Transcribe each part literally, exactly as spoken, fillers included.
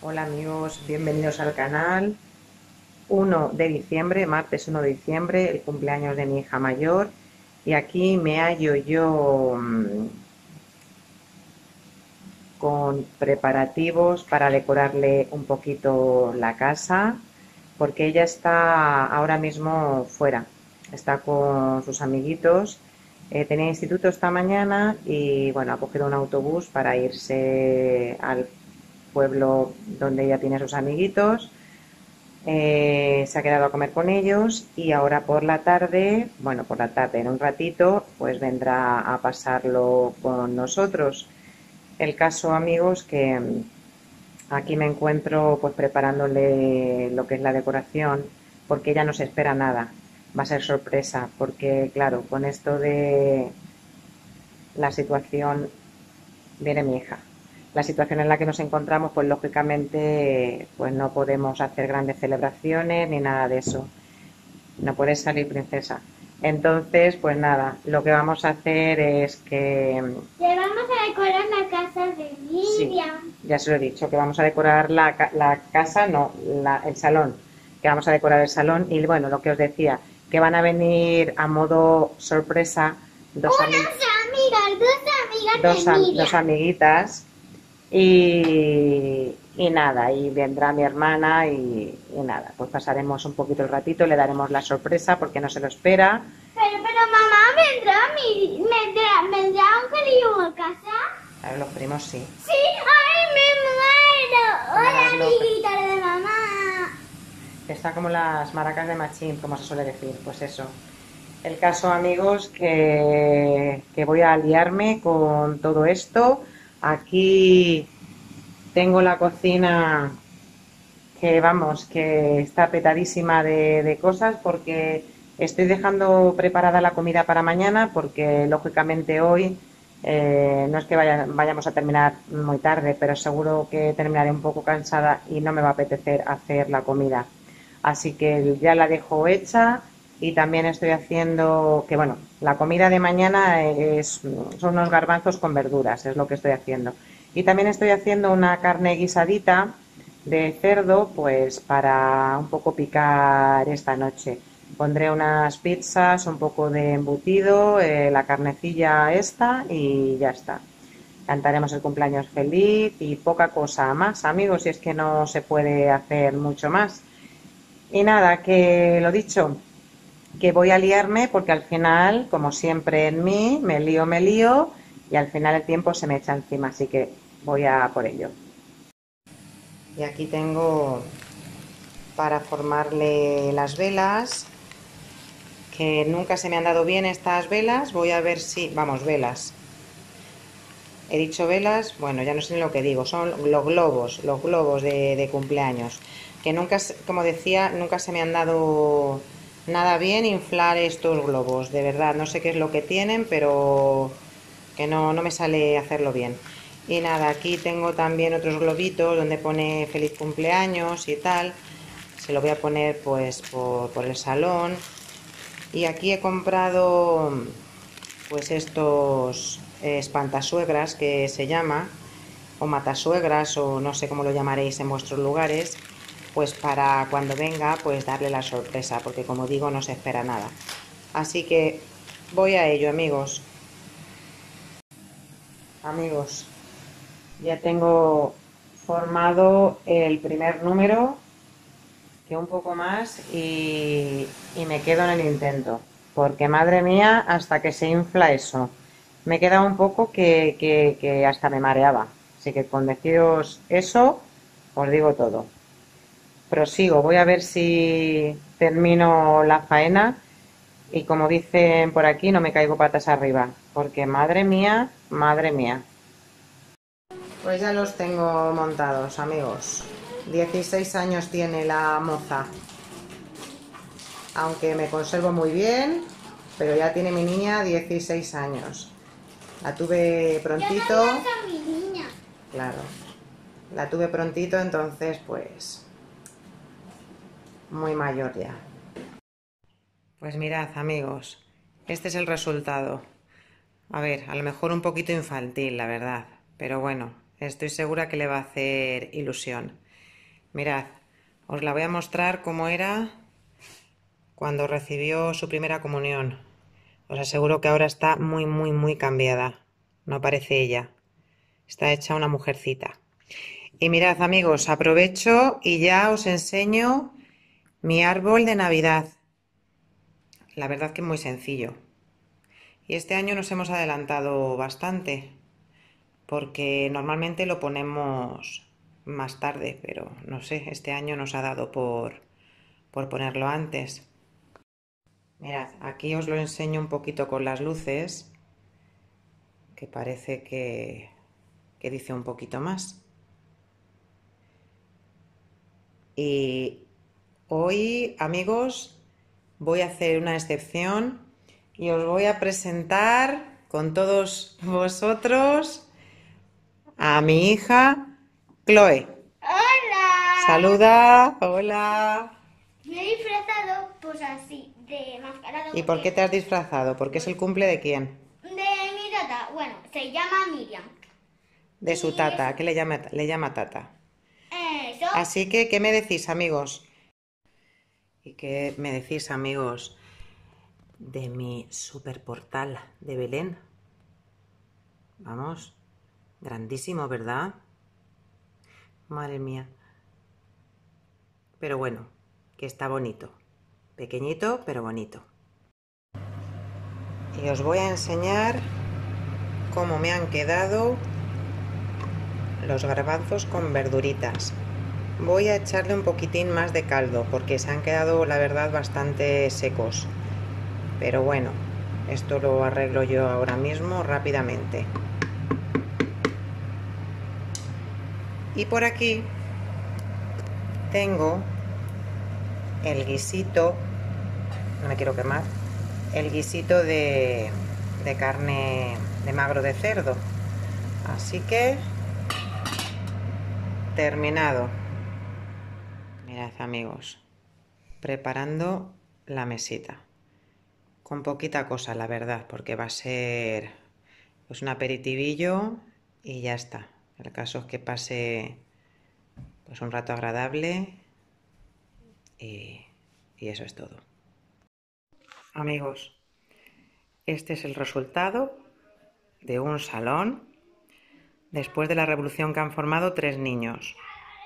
Hola amigos, bienvenidos al canal. uno de diciembre, martes uno de diciembre, el cumpleaños de mi hija mayor. Y aquí me hallo yo mmm, con preparativos para decorarle un poquito la casa, porque ella está ahora mismo fuera, está con sus amiguitos. Eh, tenía instituto esta mañana y bueno, ha cogido un autobús para irse al pueblo donde ella tiene sus amiguitos. Eh, se ha quedado a comer con ellos y ahora por la tarde, bueno, por la tarde, en un ratito, pues vendrá a pasarlo con nosotros. El caso, amigos, que mm, aquí me encuentro pues preparándole lo que es la decoración, porque ella no se espera nada. Va a ser sorpresa, porque claro, con esto de la situación viene mi hija. La situación en la que nos encontramos, pues lógicamente, pues no podemos hacer grandes celebraciones ni nada de eso. No puedes salir, princesa. Entonces, pues nada, lo que vamos a hacer es que... Le vamos a decorar la casa de Sí, Lidia. ya se lo he dicho, que vamos a decorar la, la casa, no, la, el salón. Que vamos a decorar el salón y bueno, lo que os decía, que van a venir a modo sorpresa dos, ami Unas amigas, dos amigas dos, de am dos Miriam. amiguitas y, y nada, y vendrá mi hermana y, y nada, pues pasaremos un poquito el ratito, le daremos la sorpresa porque no se lo espera. Pero, pero mamá, ¿vendrá, mi, vendrá, vendrá Angelillo a casa? A ver, los primos sí. Sí, ay, me muero. Como Hola, las locas. amiguita de mamá. Está como las maracas de Machín, como se suele decir, pues eso. El caso, amigos, que, que voy a liarme con todo esto. Aquí tengo la cocina que, vamos, que está petadísima de, de cosas porque estoy dejando preparada la comida para mañana porque, lógicamente, hoy eh, no es que vaya, vayamos a terminar muy tarde, pero seguro que terminaré un poco cansada y no me va a apetecer hacer la comida. Así que ya la dejo hecha y también estoy haciendo, que bueno, la comida de mañana es, son unos garbanzos con verduras, es lo que estoy haciendo. Y también estoy haciendo una carne guisadita de cerdo, pues para un poco picar esta noche. Pondré unas pizzas, un poco de embutido, eh, la carnecilla esta y ya está. Cantaremos el cumpleaños feliz y poca cosa más, amigos, y es que no se puede hacer mucho más. Y nada, que lo dicho, que voy a liarme porque al final, como siempre en mí, me lío, me lío y al final el tiempo se me echa encima, así que voy a por ello. Y aquí tengo para formarle las velas, que nunca se me han dado bien estas velas. Voy a ver si, vamos, velas. He dicho velas, bueno, ya no sé ni lo que digo, son los globos, los globos de, de cumpleaños. Que nunca, como decía, nunca se me han dado nada bien inflar estos globos, de verdad, no sé qué es lo que tienen, pero que no, no me sale hacerlo bien. Y nada, aquí tengo también otros globitos donde pone feliz cumpleaños y tal. Se lo voy a poner pues por, por el salón. Y aquí he comprado pues estos eh, espantasuegras que se llama, o matasuegras, o no sé cómo lo llamaréis en vuestros lugares, pues para cuando venga pues darle la sorpresa, porque como digo no se espera nada. Así que voy a ello, amigos. Amigos, ya tengo formado el primer número, que un poco más y, y me quedo en el intento, porque madre mía, hasta que se infla eso, me queda un poco que, que, que hasta me mareaba, así que con deciros eso os digo todo. Prosigo, voy a ver si termino la faena y como dicen por aquí, no me caigo patas arriba, porque madre mía, madre mía. Pues ya los tengo montados, amigos. dieciséis años tiene la moza, aunque me conservo muy bien, pero ya tiene mi niña dieciséis años. La tuve prontito, Yo no a mi niña. claro, la tuve prontito, entonces pues muy mayor ya. Pues mirad, amigos, este es el resultado. A ver, a lo mejor un poquito infantil, la verdad, pero bueno, estoy segura que le va a hacer ilusión. Mirad, os la voy a mostrar cómo era cuando recibió su primera comunión. Os aseguro que ahora está muy, muy, muy cambiada. No parece ella. Está hecha una mujercita. Y mirad, amigos, aprovecho y ya os enseño mi árbol de Navidad. La verdad que es muy sencillo. Y este año nos hemos adelantado bastante, porque normalmente lo ponemos más tarde, pero no sé, este año nos ha dado por, por ponerlo antes. Mirad, aquí os lo enseño un poquito con las luces, que parece que, que dice un poquito más. Y hoy, amigos, voy a hacer una excepción y os voy a presentar con todos vosotros a mi hija Chloe. ¡Hola! Saluda, hola. Me he disfrazado, pues así, de mascarado. ¿Y por qué te has disfrazado? ¿Porque es el cumple de quién? De mi tata. Bueno, se llama Miriam. De su tata, que le llama, le llama tata. Eso. Así que, ¿qué me decís, amigos? ¿Y qué me decís, amigos, de mi super portal de Belén? Vamos, grandísimo, ¿verdad? Madre mía. Pero bueno, que está bonito. Pequeñito, pero bonito. Y os voy a enseñar cómo me han quedado los garbanzos con verduritas. Voy a echarle un poquitín más de caldo porque se han quedado, la verdad, bastante secos. Pero bueno, esto lo arreglo yo ahora mismo rápidamente. Y por aquí tengo el guisito, no me quiero quemar, el guisito de, de carne de magro de cerdo. Así que, terminado. Mirad, amigos, preparando la mesita. Con poquita cosa, la verdad, porque va a ser pues un aperitivillo y ya está. El caso es que pase pues un rato agradable y, y eso es todo. Amigos, este es el resultado de un salón después de la revolución que han formado tres niños.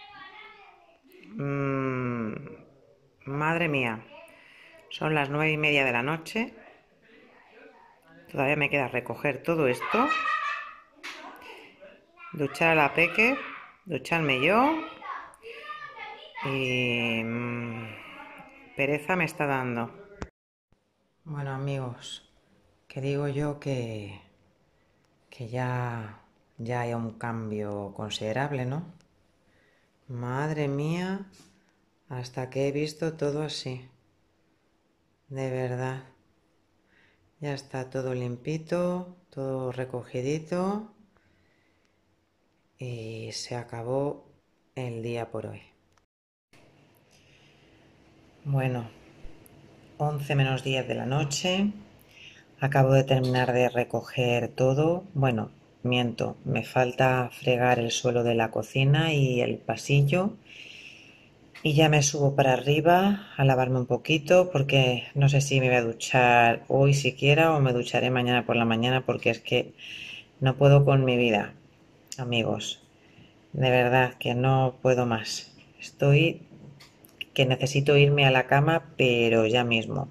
Mm, madre mía, son las nueve y media de la noche. Todavía me queda recoger todo esto, duchar a la peque, ducharme yo y mmm, pereza me está dando. Bueno, amigos, que digo yo que, que ya, ya hay un cambio considerable, ¿no? Madre mía, hasta que he visto todo así. De verdad. Ya está todo limpito, todo recogidito. Y se acabó el día por hoy. Bueno, once menos diez de la noche. Acabo de terminar de recoger todo. Bueno, miento, me falta fregar el suelo de la cocina y el pasillo. Y ya me subo para arriba a lavarme un poquito porque no sé si me voy a duchar hoy siquiera o me ducharé mañana por la mañana porque es que no puedo con mi vida, amigos. De verdad que no puedo más. Estoy que necesito irme a la cama, pero ya mismo.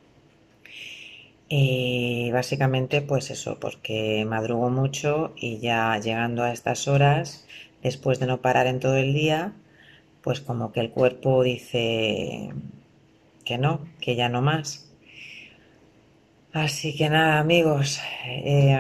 Y básicamente pues eso, porque madrugo mucho y ya llegando a estas horas, después de no parar en todo el día, pues como que el cuerpo dice que no, que ya no más. Así que nada, amigos, eh,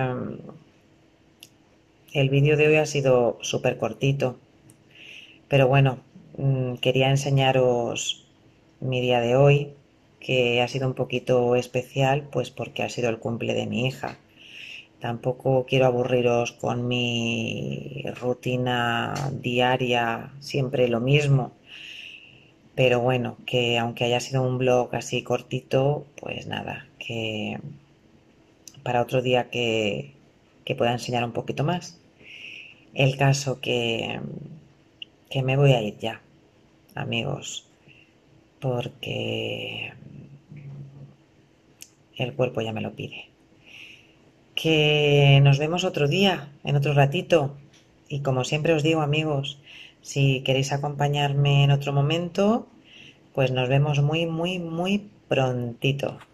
el vídeo de hoy ha sido súper cortito, pero bueno, mmm, quería enseñaros mi día de hoy, que ha sido un poquito especial, pues porque ha sido el cumple de mi hija. Tampoco quiero aburriros con mi rutina diaria, siempre lo mismo. Pero bueno, que aunque haya sido un blog así cortito, pues nada, que para otro día que, que pueda enseñar un poquito más. El caso que, que me voy a ir ya. amigos, porque el cuerpo ya me lo pide. Que nos vemos otro día, en otro ratito. Y como siempre os digo, amigos, si queréis acompañarme en otro momento, pues nos vemos muy, muy, muy prontito.